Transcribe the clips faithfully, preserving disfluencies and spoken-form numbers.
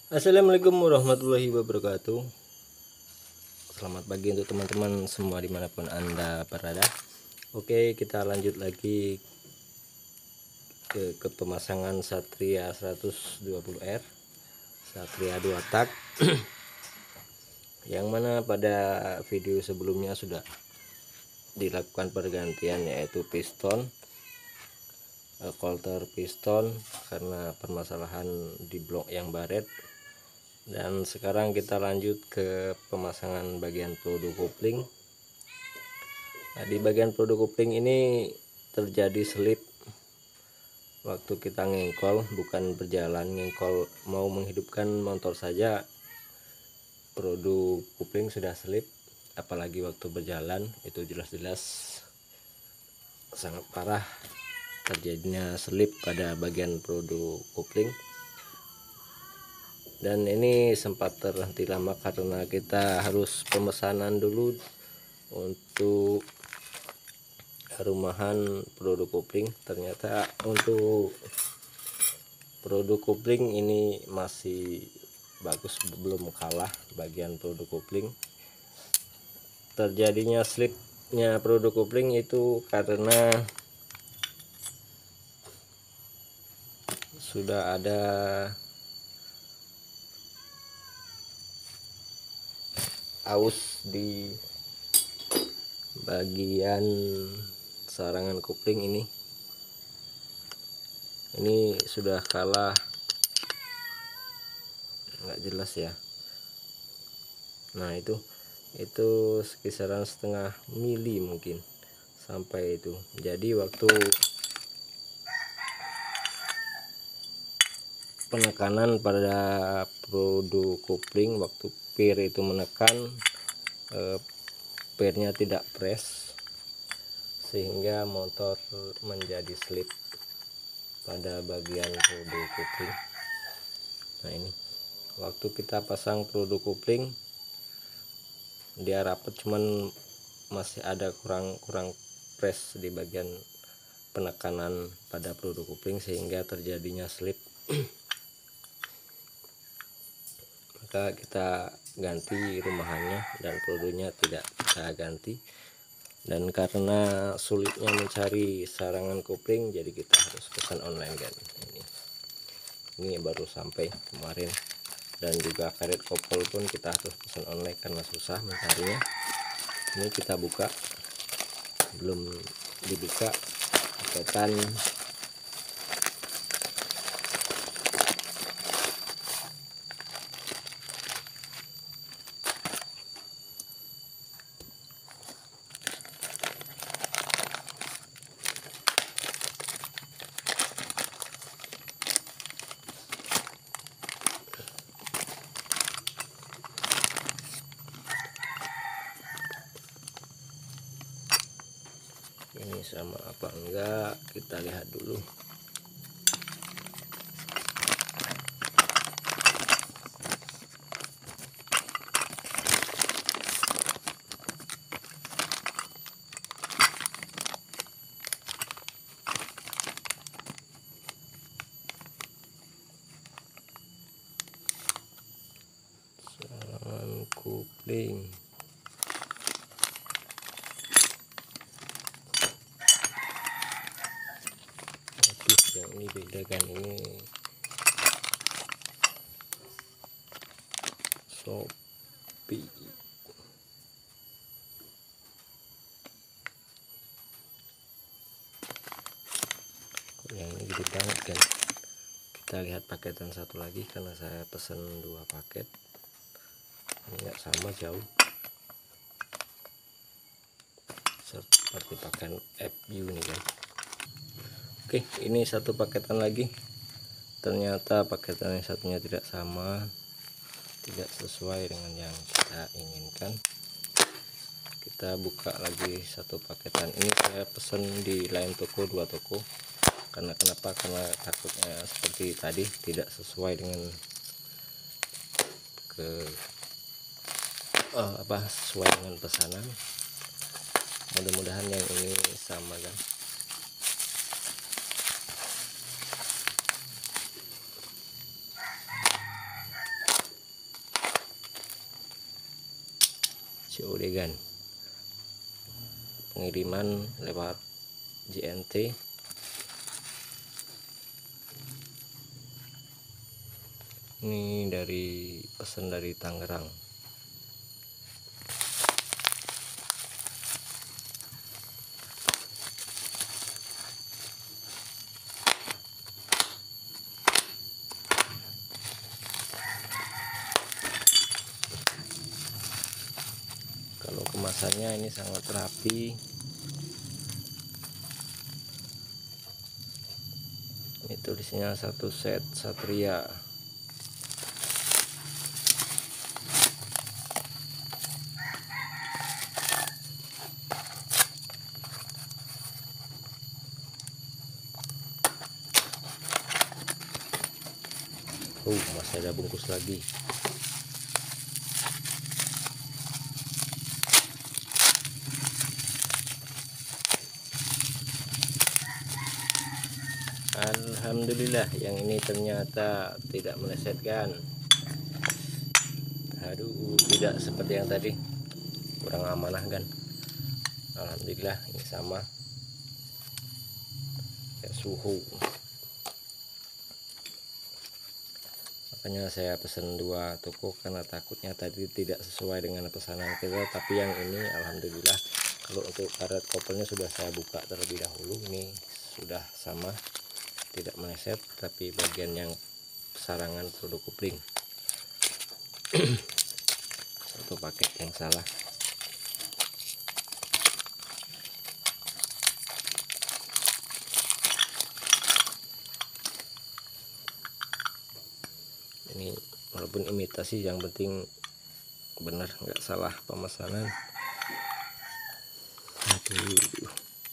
Assalamualaikum warahmatullahi wabarakatuh. Selamat pagi untuk teman-teman semua dimanapun Anda berada. Oke, kita lanjut lagi ke, ke pemasangan Satria seratus dua puluh R Satria dua tak yang mana pada video sebelumnya sudah dilakukan pergantian, yaitu piston, coulter piston karena permasalahan di blok yang baret. Dan sekarang kita lanjut ke pemasangan bagian produk kopling. Nah, di bagian produk kopling ini terjadi selip waktu kita ngengkol, bukan berjalan ngengkol, mau menghidupkan motor saja produk kopling sudah selip, apalagi waktu berjalan itu jelas-jelas sangat parah terjadinya selip pada bagian produk kopling. Dan ini sempat terhenti lama karena kita harus pemesanan dulu untuk rumahan produk kopling. Ternyata untuk produk kopling ini masih bagus, belum kalah bagian produk kopling. Terjadinya slipnya produk kopling itu karena sudah ada aus di bagian sarangan kopling ini. Ini sudah kalah, nggak jelas ya. Nah itu itu sekisaran setengah mili mungkin sampai itu. Jadi waktu penekanan pada produk kopling, waktu pir itu menekan, eh, pirnya tidak press sehingga motor menjadi slip pada bagian produk kopling. Nah ini waktu kita pasang produk kopling dia rapat, cuman masih ada kurang kurang press di bagian penekanan pada produk kopling sehingga terjadinya slip. Maka kita ganti rumahannya dan produknya tidak kita ganti. Dan karena sulitnya mencari sarangan kopling, jadi kita harus pesan online kan. Ini, ini baru sampai kemarin. Dan juga karet kopel pun kita harus pesan online karena susah mencarinya. Ini kita buka, belum dibuka paketan ini sama apa enggak, kita lihat dulu. Sarangan kopling yang ini beda kan, ini Shopee. Yang ini gede banget kan. Kita lihat paketan satu lagi karena saya pesan dua paket. Ini enggak sama, jauh seperti paket F U nih kan. Oke, ini satu paketan lagi. Ternyata paketan yang satunya tidak sama, tidak sesuai dengan yang kita inginkan. Kita buka lagi satu paketan. Ini saya pesan di lain toko, dua toko. Karena kenapa? Karena takutnya seperti tadi tidak sesuai dengan ke oh, apa sesuai dengan pesanan. Mudah-mudahan yang ini sama kan. C O D Gun, pengiriman lewat J N T. Ini dari pesan dari Tangerang. Kalau kemasannya ini sangat rapi. Ini tulisnya satu set Satria. Oh, masih ada bungkus lagi. Alhamdulillah, yang ini ternyata tidak melesetkan. Aduh, tidak seperti yang tadi, kurang amanah kan. Alhamdulillah ini sama ya, suhu. Makanya saya pesan dua toko karena takutnya tadi tidak sesuai dengan pesanan kita. Tapi yang ini alhamdulillah, kalau untuk karet kopernya sudah saya buka terlebih dahulu, ini sudah sama, tidak meleset. Tapi bagian yang sarangan produk kopling satu paket yang salah. Ini walaupun imitasi, yang penting benar, nggak salah pemesanan. Aduh.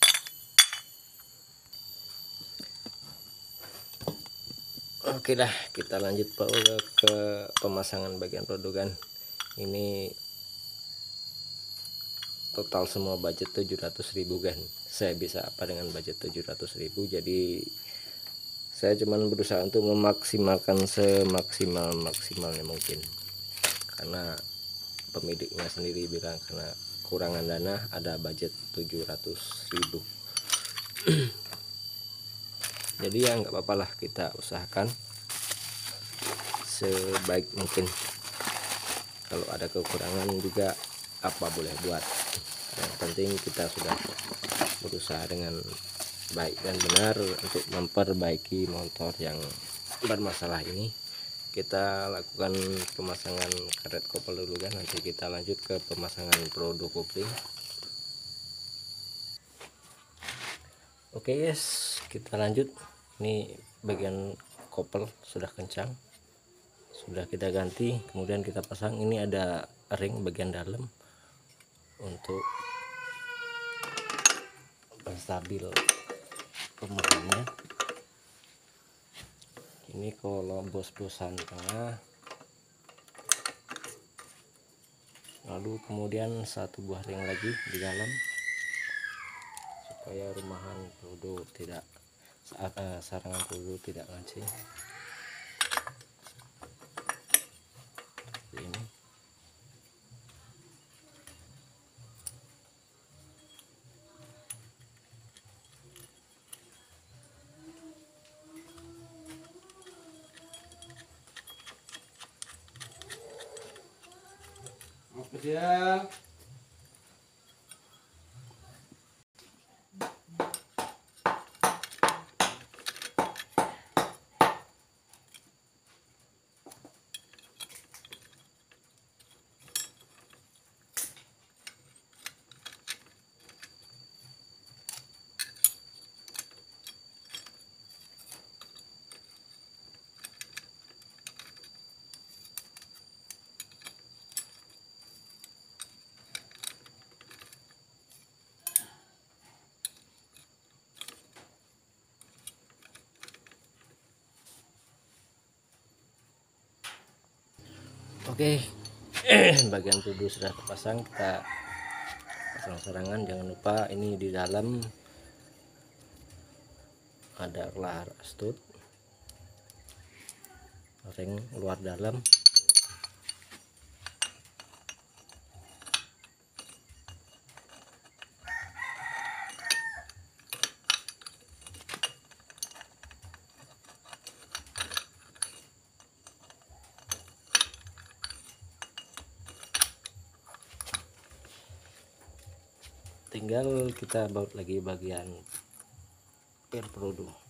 Oke dah, kita lanjut Pak ke pemasangan bagian produkan. Ini total semua budget tujuh ratus ribu kan. Saya bisa apa dengan budget tujuh ratus ribu? Jadi saya cuman berusaha untuk memaksimalkan semaksimal maksimalnya mungkin, karena pemiliknya sendiri bilang karena kurangan dana, ada budget tujuh ratus ribu. Jadi ya nggak apa-apa lah, kita usahakan sebaik mungkin. Kalau ada kekurangan juga apa boleh buat, yang penting kita sudah berusaha dengan baik dan benar untuk memperbaiki motor yang bermasalah ini. Kita lakukan pemasangan karet kopel dulu kan, nanti kita lanjut ke pemasangan produk kopling. Oke guys, kita lanjut. Ini bagian kopel sudah kencang, sudah kita ganti, kemudian kita pasang. Ini ada ring bagian dalam untuk stabil pemesannya. Ini kalau bos-bosan tengah, lalu kemudian satu buah ring lagi di dalam supaya rumahan peluru tidak saat uh, sarangan peluru tidak ngancing. Seperti ini. Ya. Oke, bagian peluru sudah terpasang, kita pasang sarangan. Jangan lupa ini di dalam ada kelar stud, ring luar dalam, tinggal kita baut lagi bagian per produk.